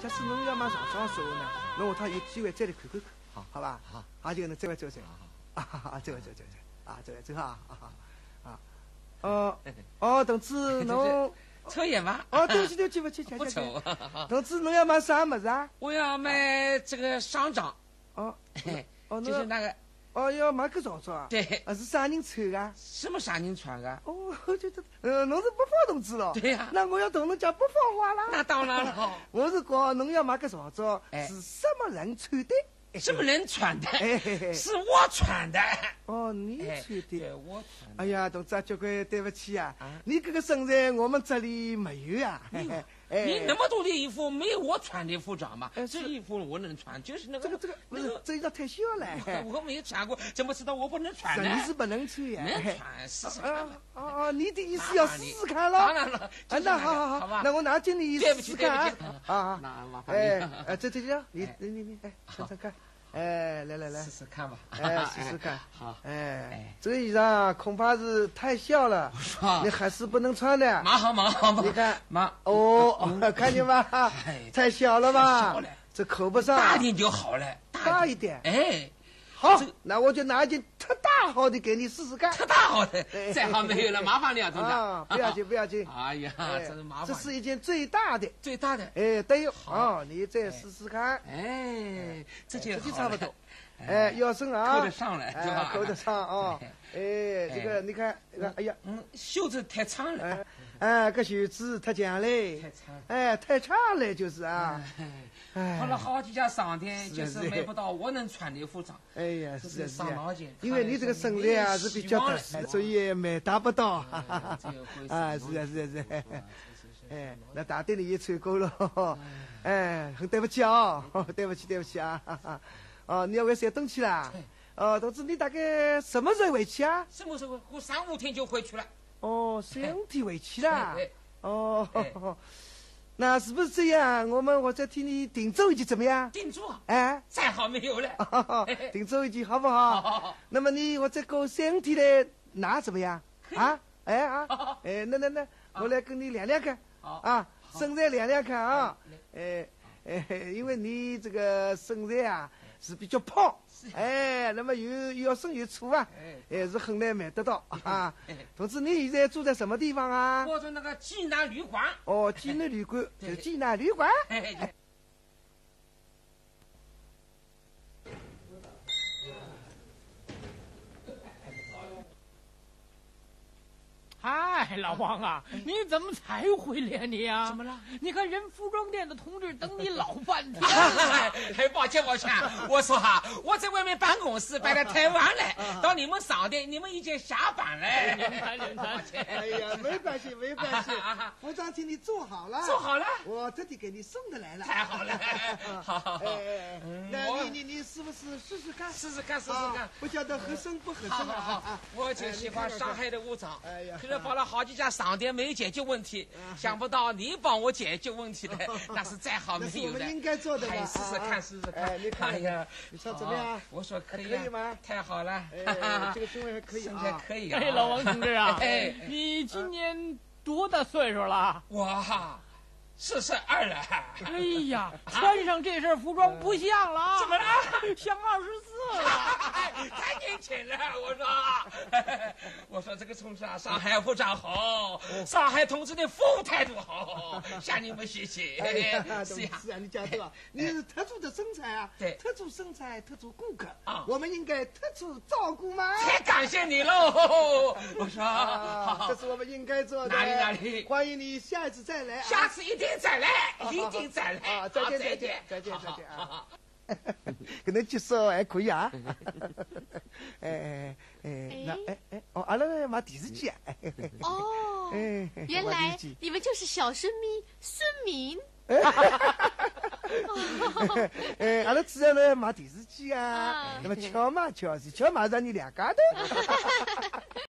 假使侬要买上装时候呢，侬下趟有机会再来看看看，好吧？好，就能再来走走，走走走走啊，走走啊同志侬抽烟吗？ 对不起对不起， 不抽。 同志侬要买啥么子啊？ 我要买这个商场。就是那个。 要买个上装啊？ 对。 是啥人穿的？ 什么啥人穿的？ 侬是北方同志咯？ 对呀。 那我要同侬讲北方话啦。 那当然了。 我是讲侬要买个上装是什么人穿的？ 什么人穿的？是我穿的。 你穿的。 对，我穿的。 哎呀，同志啊，交关对不起啊，你这个身材我们这里没有啊。 你那么多的衣服，没有我穿的服装嘛？这衣服我能穿，就是那个这衣裳太小了。 我没有穿过，怎么知道我不能穿呢？ 你是不能穿呀？ 能穿，试试看。 你的意思要试试看了？ 当然了。 那好吧，那我拿进你试试看啊。 那麻烦你。 这你尝尝看。来， 试试看吧。 试试看。 好。 这个衣裳恐怕是太小了，你还是不能穿的。 蛮好。 你看，看见吧？太小了吧？这扣不上。 大一点就好了。 大一点。好，那我就拿一件特大号的给你试试看。 特大号的，再好没有了，麻烦你啊，同志。 不要紧。 哎呀，真是麻烦。 这是一件最大的。对。好，你再试试看。 这就差不多。腰身啊， 扣得上来， 扣得上啊。这个你看，哎呀， 袖子太长了。 这袖子太长嘞。太长了就是啊。 跑了好几家商店，就是买不到我能穿的服装。 哎呀，是伤脑筋。 因为你这个身材啊是比较特殊，所以买达不到。是。那大店里也穿过了。很对不起啊，对不起啊。你要回山东去啦？同志，你大概什么时候回去啊？ 什么时候？我3-5天就回去了。 3-5天回去啦？那是不是这样？我再替你订做一件怎么样？ 订做？再好没有了。 订做一件好不好？ 好。 那么你或者过3天的拿怎么样？那我来跟你量量看。身材量量看啊。因为你这个身材啊是比较胖。那么腰身又粗啊，是很难买得到啊。同志，你现在住在什么地方啊？ 我住那个济南旅馆。 济南旅馆，就济南旅馆。 嗨，老王啊，你怎么才回来你啊？ 怎么了？ 你看人服装店的同志等你老半天。 抱歉，我说我在外面办公室办得太晚了，到你们商店你们已经下班了。 抱歉。哎呀，没关系。服装替你做好了。我特地给你送的来了。 太好了。好。 那你是不是试试看？ 试试看。 不晓得合身不合身好。我就喜欢上海的服装。可是跑了好几家商店没解决问题，想不到你帮我解决问题的，那是再好没有的。 那是我们应该做的嘛。 试试看。 你看，你说怎么样？ 我说可以吗？ 太好了。 这个身材还可以身材可以啊。 老王同志啊，你今年多大岁数了？ 我42了。 哎呀，穿上这身服装不像了。 怎么了？ 像24了。 太年轻了，我说这个同志啊，上海服装好，上海同志的服务态度好，向你们学习。 是啊，你讲对吧？你是特殊的身材啊， 对， 特殊身材，特殊顾客啊，我们应该特殊照顾吗？ 太感谢你喽！我说， 这是我们应该做的。 哪里？ 欢迎你下一次再来。 下次一定再来。再见。 跟能接受还可以啊。阿拉买电视机啊。 原来你们就是小孙咪孙明。 阿拉主要呢买电视机啊，那么巧嘛，让你2家头。